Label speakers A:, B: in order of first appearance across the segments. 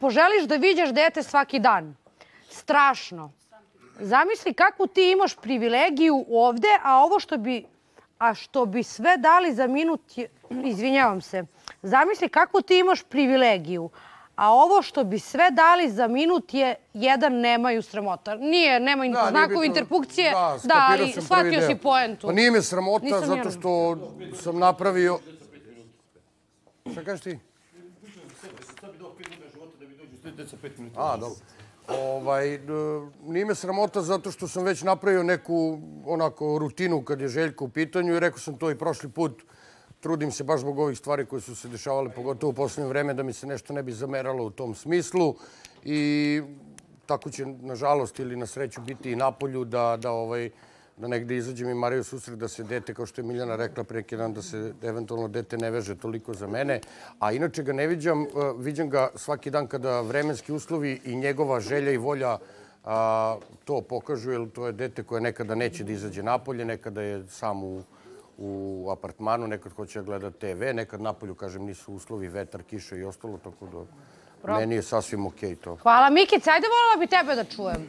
A: poželiš da viđaš dete svaki dan. Strašno. Zamisli kakvu ti imaš privilegiju ovde, a što bi sve dali za minut... Izvinjavam se. Zamisli kakvu ti imaš privilegiju, a ovo što bi sve dali za minut je jedan nemaju sramota. Nema znakovi interpunkcije, da, ali shvatio si poentu.
B: Pa nije me sramota zato što sam napravio... Šta kažeš ti? Sad bi dao 5 minuta života da bi dođu deca 5 minuta. A, dobro. Nije me sramota zato što sam već napravio neku onako rutinu kad je Željko u pitanju i rekao sam to i prošli put. Trudim se baš zbog ovih stvari koje su se dešavale, pogotovo u posljednje vreme, da mi se nešto ne bi zameralo u tom smislu. I tako će, nažalost ili na sreću, biti i napolju da negde izađem i Mariju susret da se dete, kao što je Miljana rekla pre neki dan, da se eventualno dete ne veže toliko za mene. A inače ga ne viđam, viđam ga svaki dan kada vremenski uslovi i njegova želja i volja to pokažu, jer to je dete koje nekada neće da izađe napolje, nekada je sam u apartmanu, nekad hoće da gleda TV, nekad napolju, kažem, nisu uslovi, vetar, kiša i ostalo, tako da meni je sasvim okej to.
A: Hvala. Mikice, ajde volila bi tebe da čujem.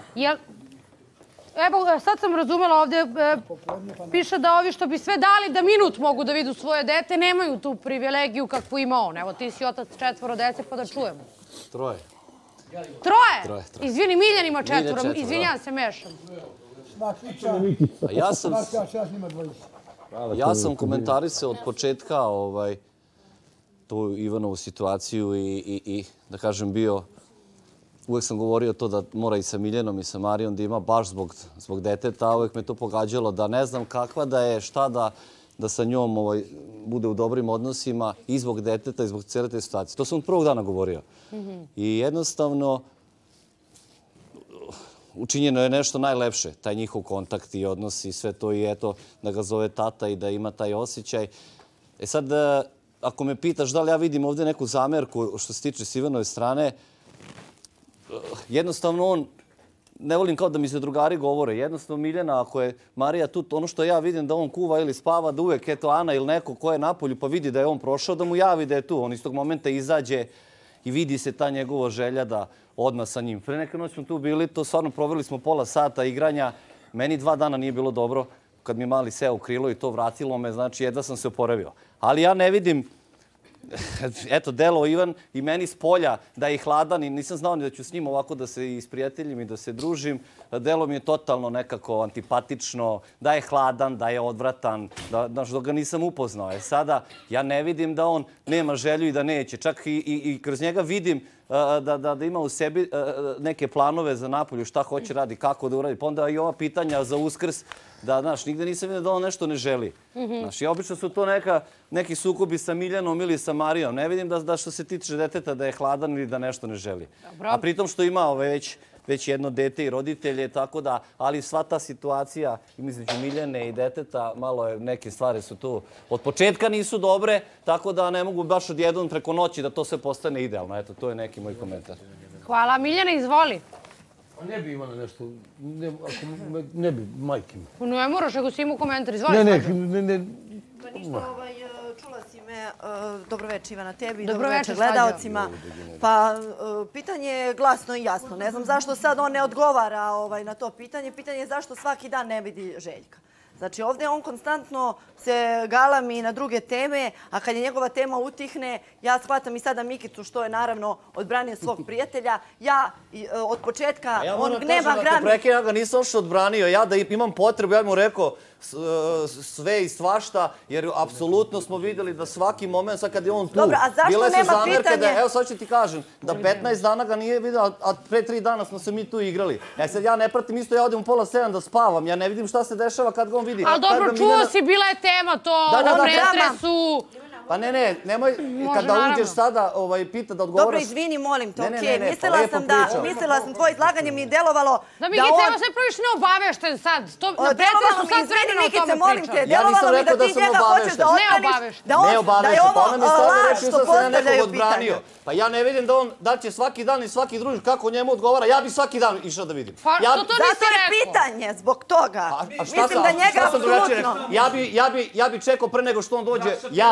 A: Evo, sad sam razumela ovdje, piše da ovi što bi sve dali da minut mogu da vidu svoje dete, nemaju tu privilegiju kakvu ima on. Evo, ti si otac 4 dece, pa da čujemo.
C: 3.
A: 3? Izvini, Miljan ima 4, izvinjam se, mešam.
C: Ja sam komentarisao od početka tu Ivanovu situaciju i da kažem bio, uvek sam govorio to da mora i sa Miljanom i sa Marijom da ima baš zbog deteta, a uvek me to pogađalo da ne znam kakva da je, šta da sa njom bude u dobrim odnosima i zbog deteta i zbog cijele te situacije. To sam od prvog dana govorio. I jednostavno učinjeno je nešto najlepše, taj njihov kontakt i odnos i sve to i eto da ga zove tata i da ima taj osjećaj. E sad, ako me pitaš da li ja vidim ovdje neku zamerku što se tiče s Ivanove strane, jednostavno on, ne volim kao da mi se drugari govore, jednostavno Miljana, ako je Marija tu, ono što ja vidim da on kuva ili spava, da uvek, eto Ana ili neko ko je napolju pa vidi da je on prošao, da mu javi da je tu. On iz tog momenta izađe i vidi se ta njegova želja da odmah sa njim. Pre neke noć smo tu bili, to stvarno proveli smo pola sata igranja. Meni 2 dana nije bilo dobro kad mi mali seo u krilo i to vratilo me, znači jedva sam se oporavio. Ali ja ne vidim, eto, delo Ivan i meni s polja da je hladan i nisam znao ni da ću s njim ovako da se isprijateljim i da se družim. Delo mi je totalno nekako antipatično, da je hladan, da je odvratan, da ga nisam upoznao. Sada ja ne vidim da on nema želju i da neće. Čak i kroz njega vidim da ima u sebi neke planove za napolju, šta hoće radi, kako da uradi. Pa onda i ova pitanja za Uskrs, da, znaš, nigde nisam vidio da on nešto ne želi. Znaš, i obično su to neki sukobi sa Miljanom ili sa Marijom. Ne vidim da što se tiče deteta da je hladan ili da nešto ne želi. A pritom što ima već jedno dete i roditelje, tako da, ali sva ta situacija između Miljane i deteta, malo je, neke stvari su tu od početka nisu dobre, tako da ne mogu baš odjednom preko noći da to sve postane idealno. Eto, to je neki moj komentar.
A: Hvala. Miljana, izvoli.
B: Ne bi imala nešto, ne bi, majke mi.
A: Ne moraš, ako si imao komentar, izvoli.
B: Ne.
D: Pa ništa, čula si me, dobroveče Ivana tebi, dobroveče gledalcima. Pa pitanje je glasno i jasno. Ne znam zašto sad on ne odgovara na to pitanje. Pitanje je zašto svaki dan ne vidi Željka. Znači ovdje on konstantno se galami na druge teme, a kad je njegova tema utihne, ja shvatam i sada Mikicu što je naravno odbranio svog prijatelja. Ja od početka, on gneva grani.
C: Ja ga nisam uopšte odbranio. Ja da imam potrebu, ja mu rekao sve i svašta, jer apsolutno smo vidjeli da svaki moment, sad kad je on tu,
D: dobro, a zašto nema pitanje?
C: Evo sad ću ti kažem, da 15 dana ga nije vidio, a pre 3 dana smo se mi tu igrali. Sad ja ne pratim isto, ja odem u 6:30 da spavam, ja ne vidim šta se dešava kad ga on vidi.
A: Ali dobro, čuo si, bila je tema to, u pretresu.
C: Pa ne, nemoj, kada uđeš sada pita da odgovaraš.
D: Dobro, izvini, molim te, okej. Mislila sam, tvoje izlaganje mi je delovalo
A: da on... Da, Mikice, evo sve praviš neobavešten sad. Na pretresu sad vremena o tome
D: molim te, delovalo mi da ti njega hoćeš da odbraniš, da je ovo laž što postavljaju pitanje.
C: Pa ja ne vidim da će svaki dan i svaki druži kako njemu odgovara. Ja bi svaki dan išao da vidim.
A: Pa što to nisi rekao?
D: Zato je pitanje zbog toga. Mislim da njega apsolutno...
C: Ja bi čekao pre nego što on dođe, ja lično.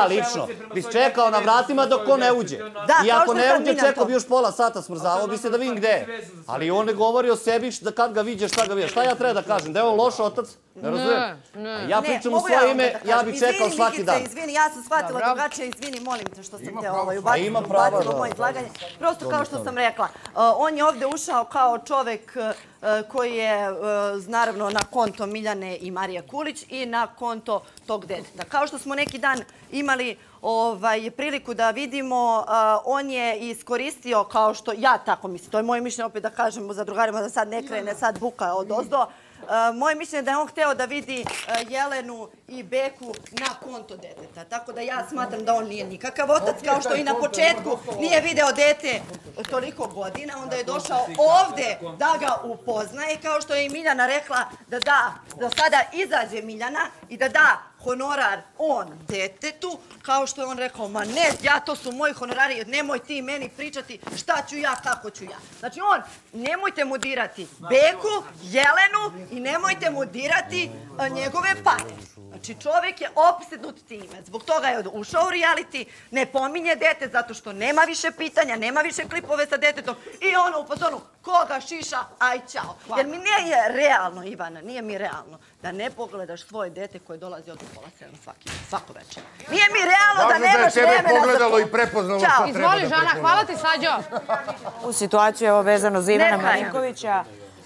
C: bi čekao na vratima dok ko ne uđe. I ako ne uđe, čekao bi još pola sata, smrzavao bi se da vidim gde je. Ali on ne govori o sebi da kad ga viđe, šta ga viđe. Šta ja treba da kažem? Da je on loš otac? Ne razumijem. Ja pričam u svoje ime, ja bi čekao svaki dan.
D: Izvini, ja sam shvatila drugačije, izvini, molim te što sam te ubacila u moje izlaganje. Prosto kao što sam rekla, on je ovde ušao kao čovek koji je, naravno, na konto Miljane i Marije Kulić i na konto tog deteta. Kao što smo neki dan imali priliku da vidimo, on je iskoristio, kao što ja tako mislim, to je moje mišljenje, opet da kažemo za drugarima da sad ne krene, sad buka od ozdo. Moje mišljenje je da je on hteo da vidi Jelenu i Beku na konto deteta. Tako da ja smatram da on nije nikakav otac, kao što i na početku nije video dete toliko godina. Onda je došao ovde da ga upoznaje, kao što je i Miljana rekla da sada izađe Miljana i da da honorar on detetu, kao što je on rekao, ma ne, to su moji honorari, nemoj ti meni pričati šta ću ja, kako ću ja. Znači nemojte mu dirati Beku, Jelenu i nemojte mu dirati njegove pare. Znači čovjek je opsednut time, zbog toga je ušao u reality, ne pominje dete zato što nema više pitanja, nema više klipove sa detetom i ono u fazonu koga šiša, aj čao. Jer mi nije realno, Ivana, nije mi realno da ne pogledaš svoje dete koje dolazi od pola 7 svako večer. Nije mi realno da nemaš vremena za to.
B: Važno da je tebe pogledalo i prepoznalo šta treba da prepoznalo.
A: Izvoli, Žana, hvala ti, Sađo.
E: U situaciju, evo, vezano za Ivana Marinkovića.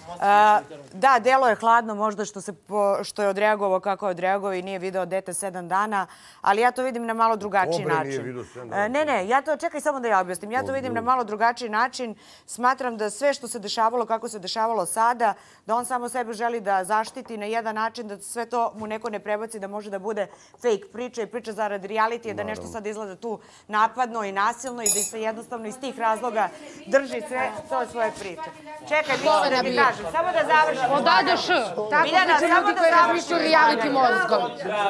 E: Da, delo je hladno možda što je odreagovao kako je odreagovao i nije video dete 7 dana, ali ja to vidim na malo drugačiji način.
B: Nije video 7 dana.
E: Ne, ja to, čekaj samo da ja objasnim, ja to vidim na malo drugačiji način. Smatram da sve što se dešavalo, kako se dešavalo sada, da on samo sebe želi da zaštiti na jedan način, da sve to mu neko ne prebaci, da može da bude fake priča i priča zarad realitija, da nešto sad izgleda tu napadno i nasilno i da se jednostavno iz tih razloga drži sve to svoje priče. Čekaj, da mi kažem. Samo da završim.
A: Od A do Š. Tako pričaju ljudi koji razmišljaju reality mozgom.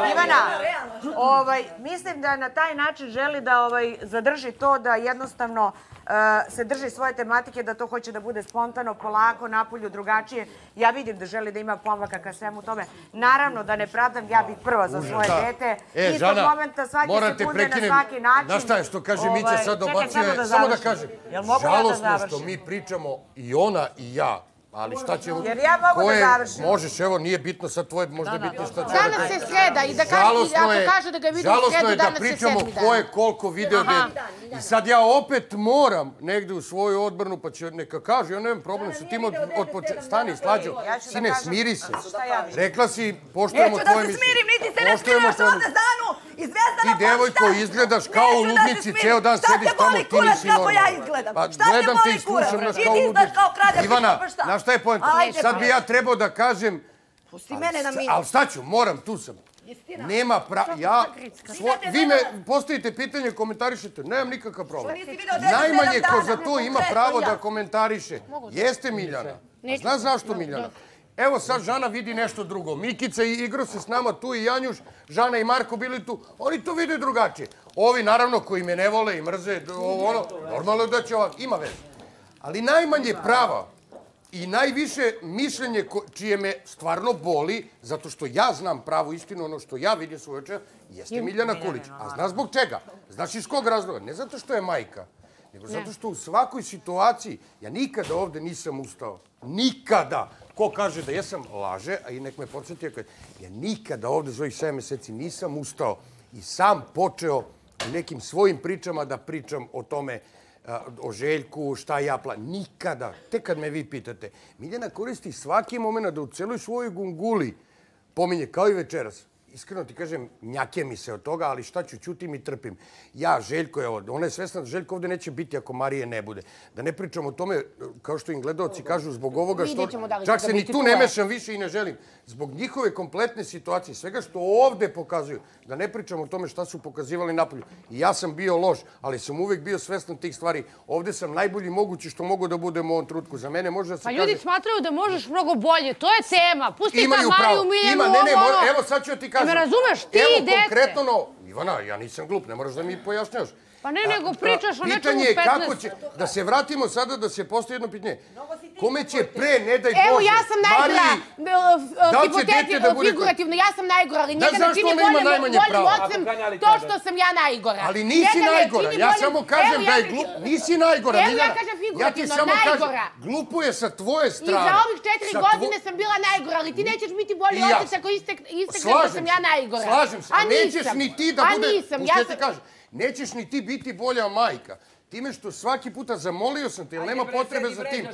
E: Ivana, mislim da na taj način želi da zadrži to da jednostavno se drži svoje tematike, da to hoće da bude spontano, polako, napolju, drugačije. Ja vidim da želi da ima pomaka ka svemu tome. Naravno da ne pravdam, ja bih prva za svoje dete. Istog momenta, svake sekunde, na svaki način.
B: Znaš šta je što kaže Mića sad dobacuje? Samo da kažem. Žalostno što mi pričamo i ona i ja. Ali šta će...
E: Jer ja mogu da završim.
B: Možeš, evo, nije bitno sad tvoje, možda je bitno šta će...
A: Danas je sreda i ako kaže da ga vidi u sredu, danas je 7. dan.
B: Žalostno je da pričamo ko je koliko video dete. I sad ja opet moram negde u svoju odbranu, pa će neka kaže, ja nemam problem sa tim od početka. Stani, Slađo, sine, smiri se. Rekla si, poštujemo tvoje mišljenje.
D: Neću da se smirim, niti se ne smiraš ovde za Anu.
B: Ti, devojko, izgledaš kao u ludnici, ceo dan sediš tamo, ti nisi normalno. Pa gledam te i slušam nas kao u ludnici. Ivana, znaš šta je poenta? Sad bi ja trebao da kažem...
D: Pusti mene na minut.
B: Ali šta ću, moram, tu sam. Nema vi me postavite pitanje, komentarišete, nemam nikakav problem. Najmanje ko za to ima pravo da komentariše jeste Miljana. Znaš zašto Miljana? Evo sad Žana vidi nešto drugo. Mikica igrao se s nama tu i Janjuš, Žana i Marko bili tu. Oni to vide drugačije. Ovi naravno koji me ne vole i mrze, normalno da će ovak, ima veze. Ali najmanje prava i najviše mišljenje čije me stvarno boli, zato što ja znam pravu istinu, ono što ja vidim svoje oče, jeste Miljana Kulić. A znaš zbog čega? Znaš iz kog razloga? Ne zato što je majka, nego zato što u svakoj situaciji ja nikada ovde nisam ustao. Nikada! Ko kaže da jesam, laže, a i nek me podsjetio, ja nikada ovde za ovih 7 meseci nisam ustao i sam počeo u nekim svojim pričama da pričam o tome, o Željku, šta ja planim. Nikada. Tek kad me vi pitate. Miljana koristi svaki moment da u celoj svojoj gunguli pominje, kao i večeras. Iskreno ti kažem, njake mi se od toga, ali šta ću, ćutim i trpim. Ja, Željko je ovde. Ona je svesna da Željko ovde neće biti ako Marije ne bude. Da ne pričam o tome, kao što im gledalci kažu, zbog ovoga što... Čak se ni tu ne mešam više i ne želim. Zbog njihove kompletne situacije, svega što ovde pokazuju, da ne pričam o tome šta su pokazivali napolju. I ja sam bio loš, ali sam uvek bio svestan tih stvari. Ovde sam najbolji mogući što mogu da budem u ovom trutku. Za mene može da se kaže...
A: Pa ljudi smatraju da možeš mnogo bolje. To je tema. Pusti ta Mariju, Miljanu, ovo...
B: Evo sad ću ti kažem.
A: Me razumeš, ti i dete.
B: Evo konkretno, Ivana, ja nisam glup, ne moraš da mi pojašnjaš.
A: Pa ne, nego pričaš o nečemu 15.
B: Pitanje je kako će, da se vratimo sada, da se postoji jedno pitanje. kome će pre, ne daj Bože,
F: Evo, ja sam najgora, figurativno, ja sam najgora, ali neka ne čini boljim ocem to što sam ja najgora.
B: Ali nisi najgora, ja samo kažem da je glupo, nisi najgora,
F: Evo, ja kažem figurativno, najgora.
B: Glupo je sa tvoje strane.
F: I za ovih 4 godine sam bila najgora, ali ti nećeš biti bolji otac ako istekne da sam ja najgora.
B: Slažem se, a nećeš ni ti da bude, nećeš ni ti biti bolja majka. Time što svaki puta zamolio sam te, jer nema potrebe za tim.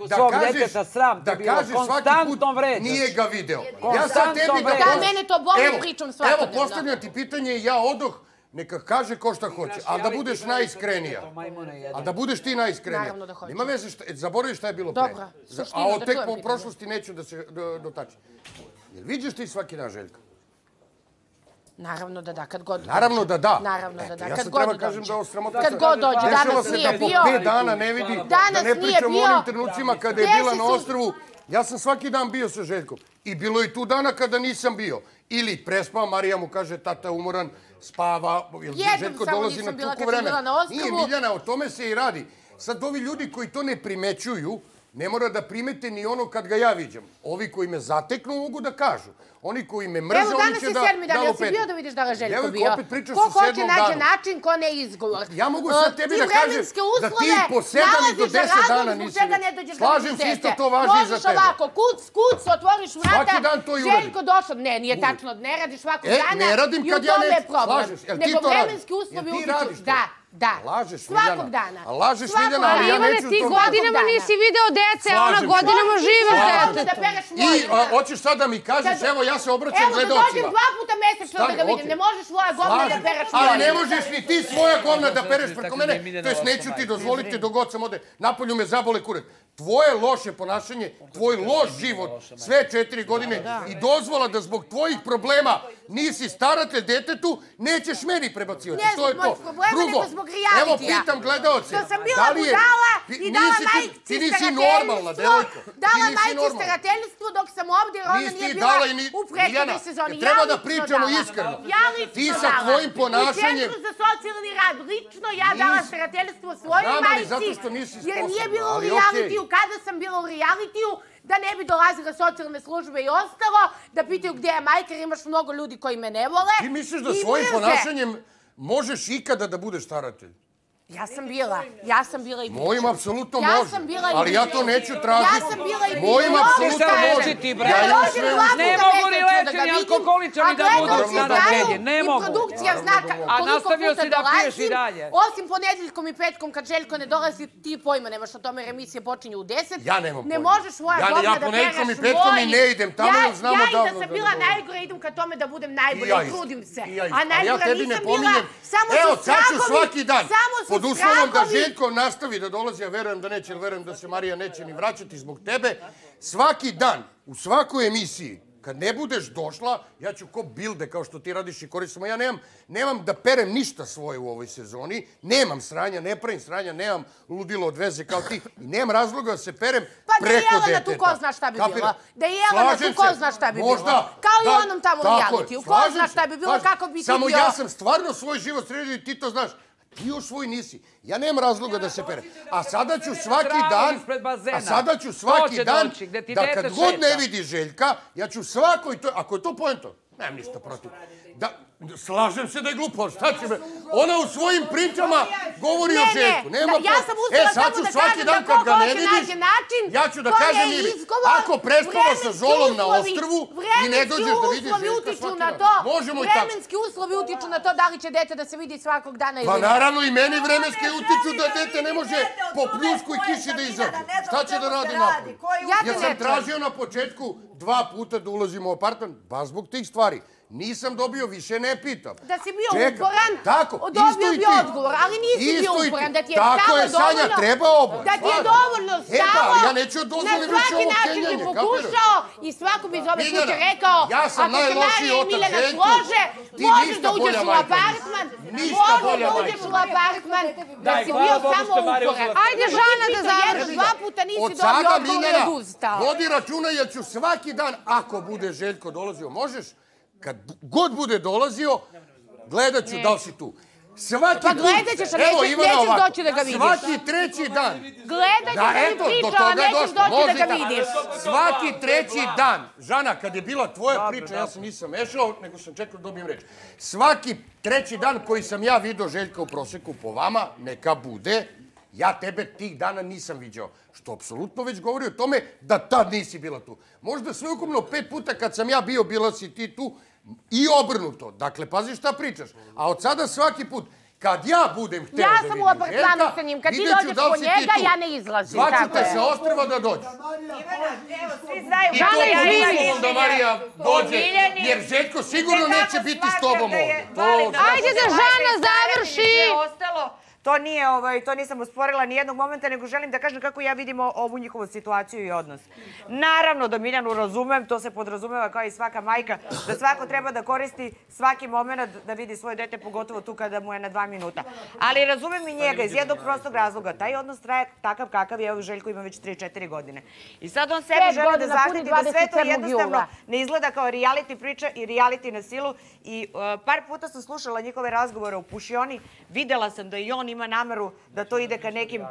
B: Da kažeš svaki put nije ga video. Ja sad tebi
F: da mene to boli pričom svakodnevno.
B: Evo, postavljam ti pitanje i ja odoh. Neka kaže ko šta hoće, ali da budeš najiskrenija. A da budeš ti najiskrenija. Nema veze, zaboravi šta je bilo pre. A od tek po prošlosti neću da se dotačim. Jel vidiš ti svaki dan Željka?
F: Naravno da da, kad god dođe.
B: Naravno da da.
F: Naravno da da,
B: ja
F: kad
B: sad
F: god
B: treba
F: dođe.
B: kažem da ovo sramota.
F: Kad god dođe, danas nije bio.
B: Da se da po 5 dana ne vidi, da ne pričamo o onim trenucima kada je bila na ostrvu. Ja sam svaki dan bio sa Željkom. I bilo je tu dana kada nisam bio. Ili prespao, Marija mu kaže tata umoran, spava.
F: Jednom samo nisam bila kad sam bila na ostrvu.
B: Nije Miljana, o tome se i radi. Sad ovi ljudi koji to ne primećuju, ne mora da primete ni ono kad ga ja viđam. Ovi koji me zateknu mogu da kažu. Oni koji me mrze, oni će da lopete. Evo, danas je 7. dan, jel si bio da vidiš da ga Željko bio? Ko hoće nađe način, ko ne izgovor. Ja mogu sad tebi da kažem da ti po 7 i do 10 dana nisi bio. Slažem se, isto to važi i za tebe.
F: Možeš ovako, kuc, otvoriš vrata, Željko došao. Ne, nije tačno, ne radiš svakog dana.
B: Ne radim kad ja ne slažeš.
F: Nego vremenski uslovi utiču. Da, svakog dana.
B: A lažeš, Miljana, ali ja neću to...
A: Ti godinama nisi video dece, ona godinama živa dete.
B: I hoćeš sad da mi kažeš, evo ja se obraćam gledalcima.
F: Evo da dođem 2 puta mesečno da ga vidim, ne možeš svoja govna da pereš moje.
B: Ali ne možeš ni ti svoja govna da pereš preko mene, to jest neću ti dozvoliti dok god sam ode. Napolju me zabole kurac. Tvoje loše ponašanje, tvoj loš život, sve 4 godine i dozvola da zbog tvojih problema nisi staratelj detetu, nećeš meni prebacivati.
F: Ne zbog mojih problema, nego zbog realitija.
B: Evo, pitam gledalce.
F: Što sam bila budala i dala majci starateljstvo. Dala majci starateljstvo dok sam ovdje, jer ona nije bila u prethodnoj sezoni.
B: Treba da pričamo iskreno.
F: Ja lično
B: ti sa tvojim ponašanjem...
F: U Centru za socijalni rad lično ja dala starateljstvo svojoj majci, jer nije bilo u realitiju. Kada sam bila u realitiju, da ne bi dolazile socijalne službe i ostalo, da pitaju gdje je majka, jer imaš mnogo ljudi koji me ne vole.
B: Ti misliš da svojim ponašanjem možeš ikada da budeš staratelj?
F: Ja sam bila i bit ću.
B: Mojim apsolutno može, ali ja to neću tražiti.
F: Ja sam bila i bit ću.
B: Mojim apsolutno može.
G: Ne mogu ni lečeni alkoholičari da budu staratelji, ne mogu.
F: I produkcija zna koliko puta dolazim. Osim ponedjeljkom i petkom kad Željko ne dolazi, ti pojma nemaš o tome, jer emisije počinju u 10.
B: Ja nemam pojma.
F: Ne možeš svoja govna da pereš svoj.
B: Ja ponedjeljkom i petkom i ne idem, tamo nam znamo davno.
F: Ja i da sam bila najgora idem ka tome da budem najbolja i trudim se. A najgora nisam bila, samo su strahovi,
B: pod uslovom da Željko nastavi da dolazi, ja verujem da neće, jer verujem da se Marija neće ni vraćati zbog tebe, svaki dan, u svakoj emisiji, kad ne budeš došla, ja ću ko bilde, kao što ti radiš i koristimo, ja nemam da perem ništa svoje u ovoj sezoni, nemam sranja, ne pravim sranja, nemam ludilo od veze kao ti, i nemam razloga da se perem preko deteta.
F: Pa da je Jelena tu ko zna šta bi bilo. Da je Jelena tu ko zna šta bi bilo. Kao i onom tamo realitiju. Ko zna šta bi bilo, kako bi ti bio.
B: Samo ja sam stvarno svoj život sredio i ti to znaš. Ti još svoj nisi. Ja nemam razloga da se pere. A sada ću svaki dan, da kad god ne vidi Željka, ja ću svakoj to... Ako je to poento, nemam ništa protiv. Slažem se da je glupo, šta će me... Ona u svojim pričama govori o Željku.
F: Ja sam uspjela samo da kažem da ko hoće nađe način,
B: ja ću da kažem Ivi, ako prespava sa Zolom na ostrvu i ne dođeš da vidiš Željka svaki dan. Možemo i tako.
F: Vremenski uslovi utiču na to da li će dete da se vidi svakog dana ili ne.
B: Pa naravno i meni vremenski utiču da dete ne može po pljusku i kiši da izađe. Šta će da radi napolju? Ja sam tražio na početku 2 puta da ulazim u apartman, baš zbog tih stvari. Nisam dobio, više ne pitam.
F: Da si bio uporan, dobio bi odgovor, ali nisi bio uporan, da ti je stalo dovoljno...
B: Tako je, Sanja, treba oboje.
F: Da ti je dovoljno stalo,
B: ja neću dozvoliti
F: na svaki način bi pokušao i svako bi iz ove slučaje rekao, ako se Marija i Miljana slože, možeš da uđeš u apartman, da si bio samo uporan.
A: Ajde, Žana, da završi.
F: 2 puta nisi dobio odgovor i odustao.
B: Vodi računa jer ću svaki dan, ako bude Željko dolazio, možeš? Kad god bude dolazio, gledat ću da li si tu. Svaki put.
F: Pa gledat ćeš, a nećeš doći da ga vidiš.
B: Svaki treći dan.
F: Gledat ćeš da mi priča, a nećeš doći da ga vidiš.
B: Svaki treći dan. Žana, kad je bila tvoja priča, ja se nisam mešao, nego sam čekao da dobijem reč. Svaki treći dan koji sam ja vidio Željka u proseku po vama, neka bude, ja tebe tih dana nisam viđao. Što apsolutno već govori o tome da tad nisi bila tu. Možda sveukupno 5 puta kad sam ja bio, bila si ti tu i obrnuto. Dakle, pazi šta pričaš. A od sada svaki put, kad ja budem hteo da vidim Željka,
F: ja sam u apartmanu sa njim. Kad ti dođeš po njega, ja ne izlazim.
B: Zvaću te sa ostrva da dođeš.
E: Evo, svi znaju.
B: I to je da Marija dođe, jer Željko sigurno neće biti s tobom ovdje.
A: Ajde da Žana završi.
E: To nisam usporila ni jednog momenta, nego želim da kažem kako ja vidim ovu njihovu situaciju i odnos. Naravno da Miljanu razumem, to se podrazumeva kao i svaka majka, da svako treba da koristi svaki moment da vidi svoje dete, pogotovo tu kada mu je na 2 minuta. Ali razumem i njega iz jednog prostog razloga. Taj odnos traje takav kakav je, evo Željko ima već 3-4 godine. I sad on sebi želi da zaštiti da sve to jednostavno ne izgleda kao reality priča i reality na silu. I par puta sam slušala njihove razgovore u Pušioni, videla sam da i on ima nameru da to ide ka nekim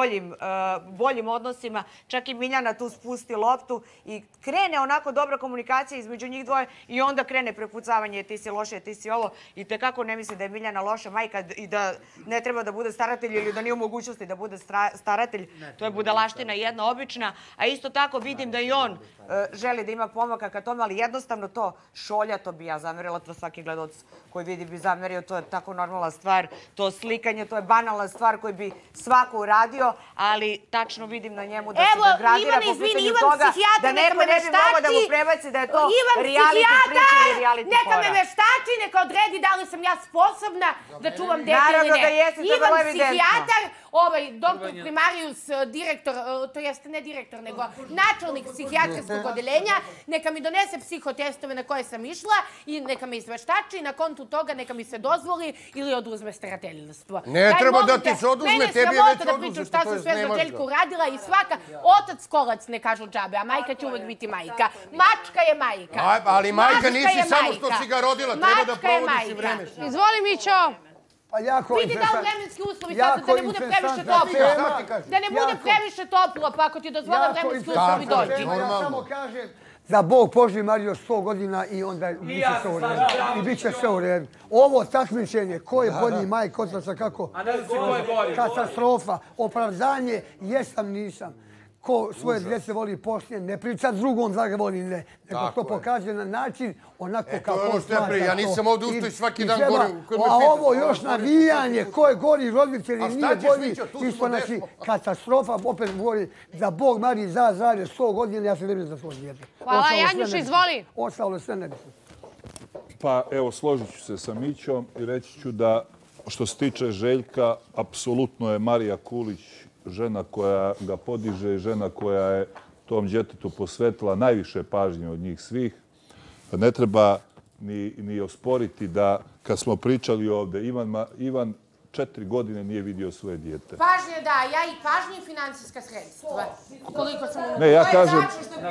E: boljim odnosima. Čak i Miljana tu spusti loptu i krene onako dobra komunikacija između njih dvoje i onda krene prepucavanje ti si loše, ti si ovo. I tekako ne misli da je Miljana loša majka i da ne treba da bude staratelj ili da nije u mogućnosti da bude staratelj. To je budalaština jedna obična. A isto tako vidim da i on želi da ima pomaka ka tome, ali jednostavno to šolja, to bi ja zamerila, to svaki gledaoc koji vidi bi zamerio, to je tako normalna stvar, to slikanje, to je banalna stvar koju bi svako uradio, ali tačno vidim na njemu da se degradira po pitanju toga, da neko ne bi mogao da mu prebaci da je to reality priča ili reality fora.
F: Neka me veštači, neka odredi da li sam ja sposobna da čuvam dete ili ne.
E: Naravno da jesi, to je vrlo evidentno.
F: Ivan psihijatar, doktor primarius, direktor, to jeste ne direktor, nego načelnik psihijatrskog odeljenja, neka mi donese psihotestove na koje sam išla i neka me izveštači i na kontu toga neka mi se dozvoli ili oduzme starateljstvo.
B: Ne treba da ti se oduzme, tebi je već oduzme.
F: Šta sam sve za Željku uradila i svaka otac kolac ne kažu džabe, a majka će uvek biti majka. Mačka je majka.
B: Ali majka nisi samo što si ga rodila, treba da provodiš i vreme.
A: Izvoli, Mićo.
F: Vidi da li vremenski uslovi sada da ne bude previše toplo. Da ne bude previše toplo, pa ako ti dozvola vremenski uslovi dođi.
H: Ja samo kažem da Bog poživi Mariju 100 godina i onda biće sve u redu. I bit će sve u redu. Ovo takmičenje, ko je bolji majk, otaca, kako? Katastrofa, opravdanje, jesam, nisam. Ko svoje djece voli poslije, ne priča drugom da ga voli, ne. Nego to pokaže na način onako kako on smatra.
B: Ja nisam ovdje ustao i svaki dan govorim.
H: A ovo još navijanje, ko je gori roditelji, nije bolji. Isto znači katastrofa, opet govori da Bog Mariji za zdravlje 100 godina, ja se ne za svoj djete.
A: Hvala, Janjuša, izvoli.
H: Ostalo sve ne bi.
I: Pa evo, složit ću se sa Mićom i reći ću da što se tiče Željka, apsolutno je Marija Kulić žena koja ga podiže i žena koja je tom djetetu posvetila najviše pažnje od njih svih. Ne treba ni osporiti da kad smo pričali ovdje, Ivan 4 godine nije vidio svoje dijete.
F: Pažnje da, ja i pažnje i financijska sredstva. Koliko sam u...
I: Ne, ja kažem...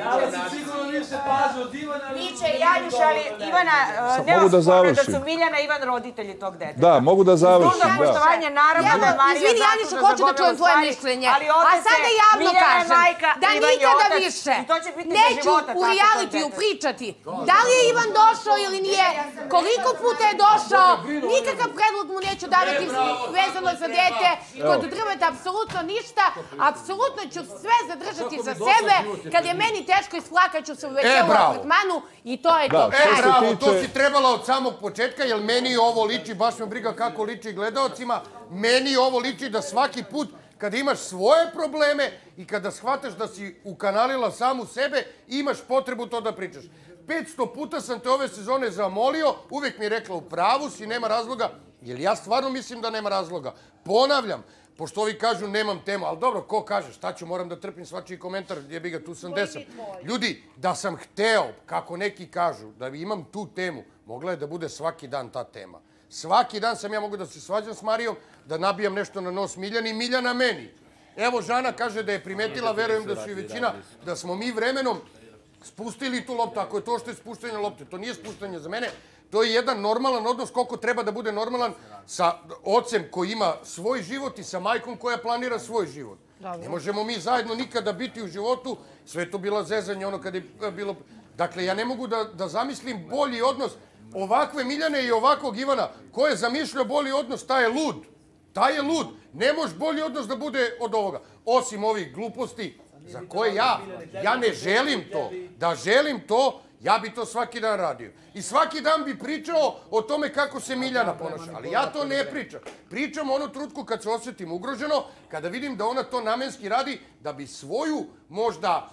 E: Miće, Janjuš, ali Ivana, nema spore da su Miljana i Ivan roditelji tog deteta.
I: Da, mogu da završim,
E: da. Poštovanje, naravno da je Marija
F: izvini, Janjuš, hoću da čujem tvoje mišljenje. A sada javno kažem da nikada više neću u realitiju pričati da li je Ivan došao ili nije, koliko puta je došao, nikakav predlog mu neću davati vezano za dete, kod drveta apsolutno ništa, apsolutno ću sve zadržati za sebe, kad je meni teško isplakat ću se u večeru apartmanu i to je to.
B: Bravo, to si trebala od samog početka, jer meni ovo liči, baš me briga kako liči gledaocima, meni ovo liči da svaki put kada imaš svoje probleme i kada shvataš da si ukanalila samu sebe, imaš potrebu to da pričaš. 500 puta sam te ove sezone zamolio, uvijek mi je rekla u pravu si, nema razloga, jer ja stvarno mislim da nema razloga. Ponavljam, pošto ovi kažu nemam temu, ali dobro, ko kaže, šta ću, moram da trpim svačiji komentar, jebi ga, tu sam desam. Ljudi, da sam hteo, kako neki kažu, da imam tu temu, mogla je da bude svaki dan ta tema. Svaki dan sam ja mogu da se svađam s Marijom, da nabijam nešto na nos Miljani i Miljana meni. Evo, Žana kaže da je primetila, verujem da su i većina, da smo mi vremenom spustili tu loptu. Ako je to što je spuštanje lopte, to nije spuštanje za mene. To je jedan normalan odnos koliko treba da bude normalan sa ocem koji ima svoj život i sa majkom koja planira svoj život. Ne možemo mi zajedno nikada biti u životu, sve je to bila zezanje ono kad je bilo... Dakle, ja ne mogu da zamislim bolji odnos ovakve Miljane i ovakvog Ivana. Ko je zamišljao bolji odnos, taj je lud. Taj je lud. Ne može bolji odnos da bude od ovoga. Osim ovih gluposti za koje ja ne želim to. Da želim to, ja bi to svaki dan radio. I svaki dan bi pričao o tome kako se Miljana ponaša. Ali ja to ne pričam. Pričam onu trutku kad se osjetim ugroženo, kada vidim da ona to namenski radi, da bi svoju možda,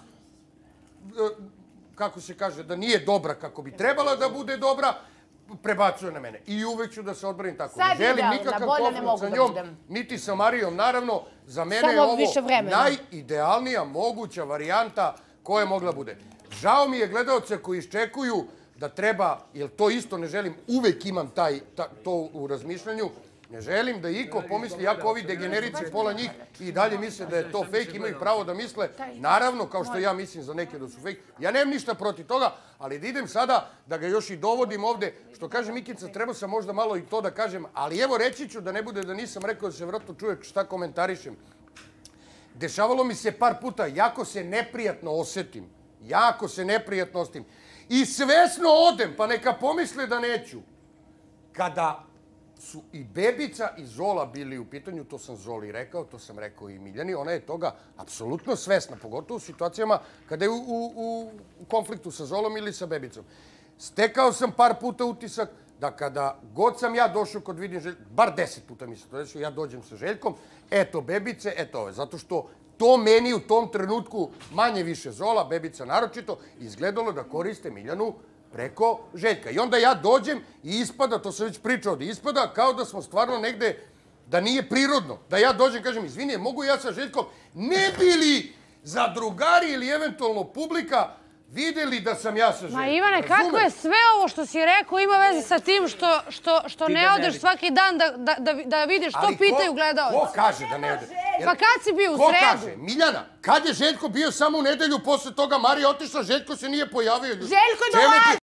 B: kako se kaže, da nije dobra kako bi trebala da bude dobra, prebacuje na mene. I uvek ću da se odbranim tako. Ne želim nikakav konflikt sa njom, niti sa Marijom, naravno. Za mene je ovo najidealnija moguća varijanta koja je mogla bude. Žao mi je gledalce koji iščekuju da treba, jer to isto ne želim, uvek imam to u razmišljanju, ne želim da iko pomisli, jako ovi degenerici, pola njih i dalje misle da je to fejk, imaju pravo da misle, naravno, kao što ja mislim za neke da su fejk. Ja nemam ništa protiv toga, ali da idem sada, da ga još i dovodim ovde, što kaže Mikica, treba sam možda malo i to da kažem, ali evo reći ću da ne bude da nisam rekao da se vjerojatno čuje šta komentarišem. Dešavalo mi se par puta, jako se neprijatno osetim. Jako se neprijatno osetim. I svesno odem, pa neka pomisle da neću. Kada su i Bebica i Zola bili u pitanju, to sam Zoli rekao, to sam rekao i Miljani, ona je toga apsolutno svesna, pogotovo u situacijama kada je u konfliktu sa Zolom ili sa Bebicom. Stekao sam par puta utisak da kada god sam ja došao kod vidim Željka, bar 10 puta mi se to desilo, ja dođem sa Željkom, eto Bebice, eto ove, zato što to meni u tom trenutku manje više Zola, Bebica naročito, izgledalo da koriste Miljanu preko Željka. I onda ja dođem i ispada, to sam već pričao, da ispada kao da smo stvarno negde, da nije prirodno. Da ja dođem i kažem, izvini, mogu ja sa Željkom, ne bi li zadrugari ili eventualno publika videli da sam ja sa Željkom.
A: Ma Ivane, kako je sve ovo što si rekao ima veze sa tim što ne odeš svaki dan da vidiš što pitaju gledalci?
B: Ko kaže da ne odeš?
A: Pa kad si bio u sredu?
B: Ko kaže? Miljana, kad je Željko bio samo u nedelju, posle toga Marija otišla, Željko se nije pojavio.
F: Željko dolazi!